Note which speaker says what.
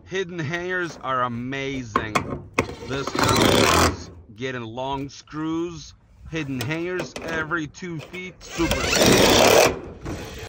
Speaker 1: Hidden hangers are amazing. This house is getting long screws, hidden hangers every 2 feet, super safe.